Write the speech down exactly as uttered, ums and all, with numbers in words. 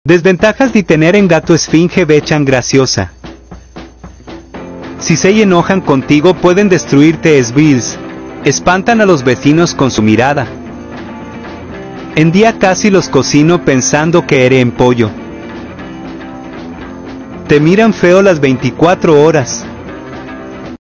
Desventajas de tener en gato esfinge bechan graciosa. Si se enojan contigo pueden destruirte esbills. Espantan a los vecinos con su mirada. En día casi los cocino pensando que eres en pollo. Te miran feo las veinticuatro horas.